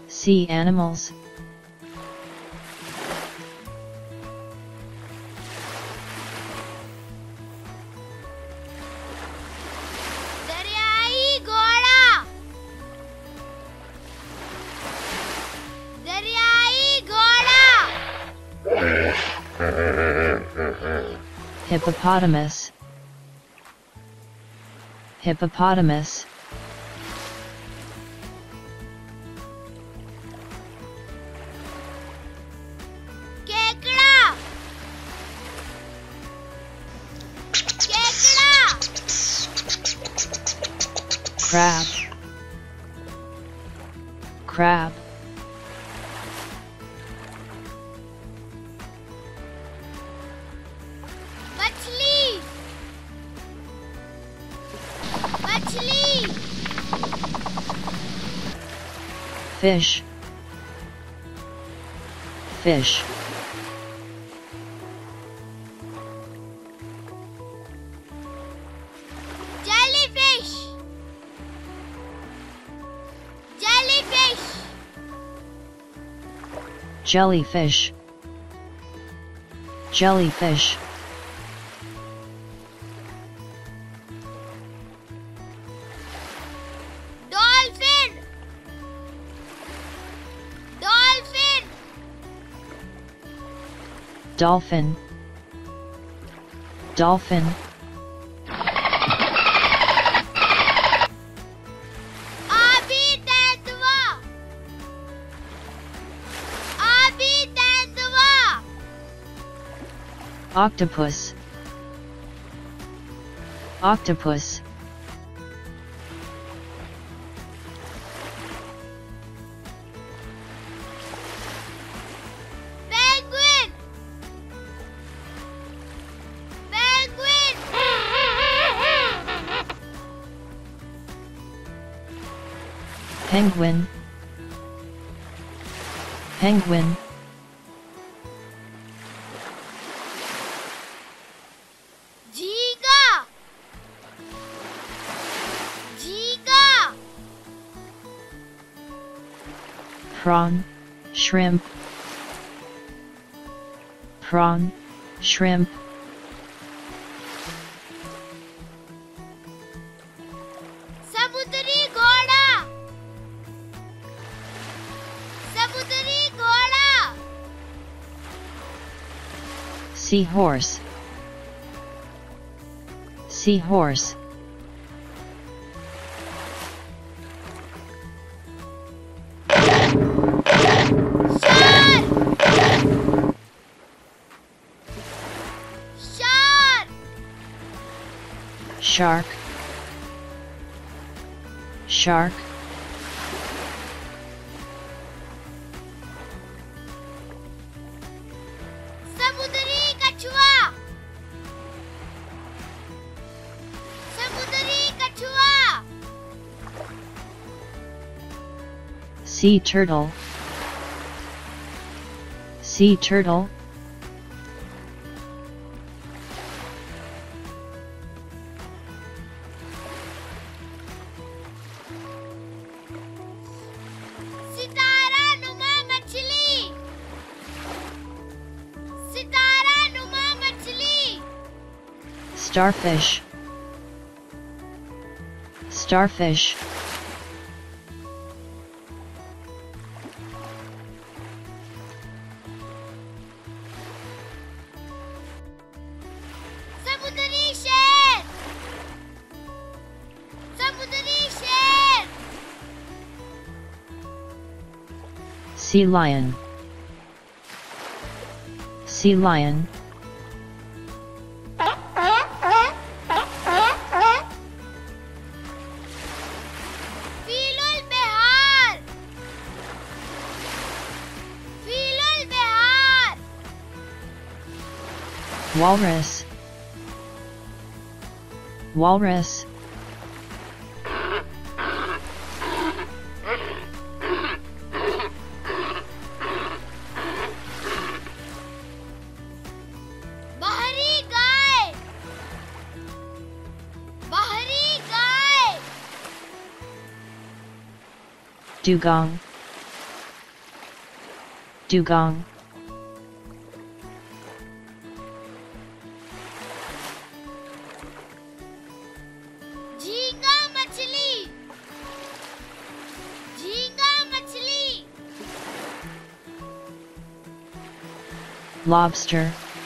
Sea animals. दरियाई घोड़ा दरियाई घोड़ा Hippopotamus. Hippopotamus. केकड़ा केकड़ा Crab. Crab. मछली मछली Fish. Fish. jellyfish jellyfish Jellyfish. Jellyfish. dolphin dolphin Dolphin. Dolphin. आबी तेंदुआ आबी तेंदुआ Octopus. Octopus. penguin penguin Penguin. Penguin. झींगा झींगा Prawn. Shrimp. Prawn. Shrimp. समुद्री घोड़ा समुद्री घोड़ा Seahorse. Seahorse. शार Shark. Shark. समुद्री कछुआ समुद्री कछुआ Sea turtle. Sea turtle. सितारा नुमा मछली सितारा नुमा मछली Starfish. Starfish. समुद्री शेर समुद्री शेर Sea lion. Sea lion. फीलुल Bihar फीलुल Bihar Walrus. Walrus. बाहरी गाय बाहरी गाय Dugong. dugong, झींगा मछली, झींगा मछली, lobster,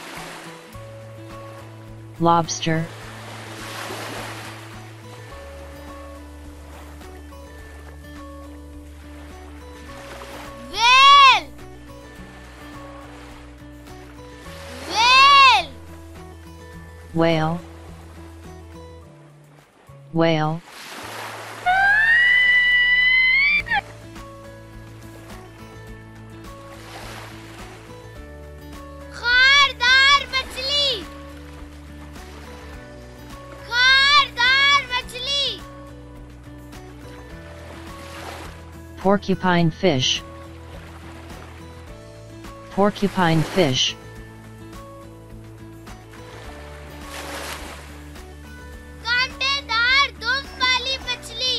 lobster, whale, whale, whale, whale, खारदार मछली, खारदार मछली, porcupine fish, porcupine fish, कांटेदार दुम वाली मछली,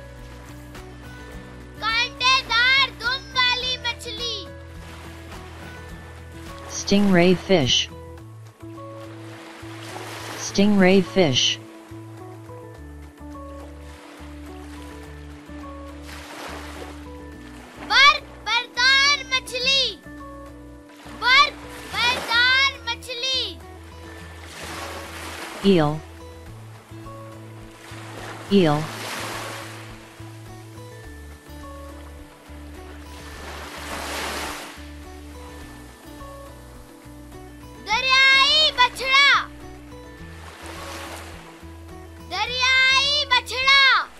कांटेदार दुम वाली मछली, stingray fish, stingray fish, बर्फ बरदार मछली, बर्फ बरदार मछली, eel, eel, दरियाई बछड़ा, दरियाई बछड़ा,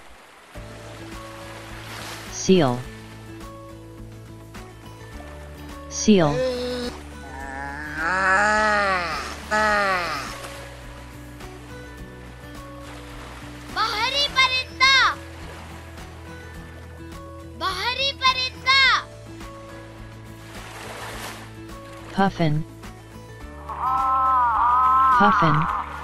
seal, seal, बाहरी परिंदा, बाहरी परिंदा, puffin, puffin,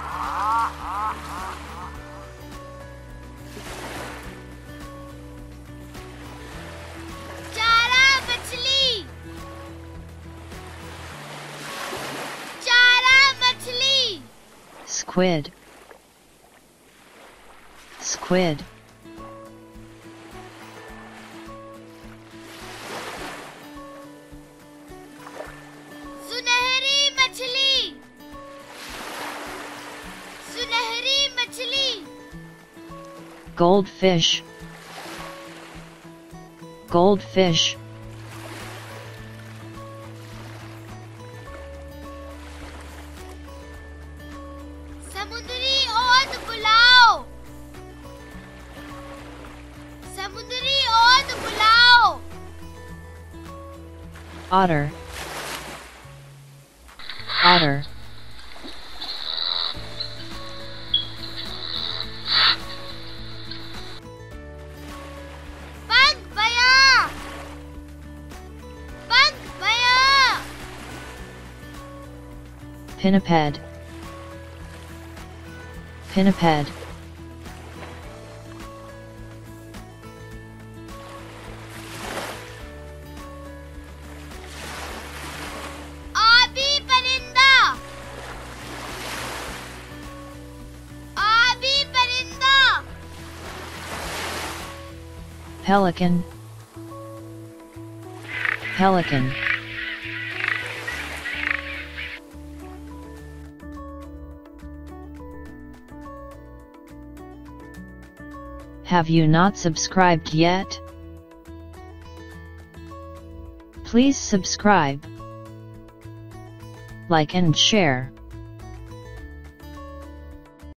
चारा मछली, चारा मछली, squid, squid, सुनहरी मछली, सुनहरी मछली, goldfish, goldfish, समुद्री ओद बुलाओ, समुद्री ओद बुलाओ, otter, otter, पग बया, पग बया, pinniped, pinniped, आबी परिंदा, आबी परिंदा, pelican, pelican, have you not subscribed yet? Please subscribe, like and share.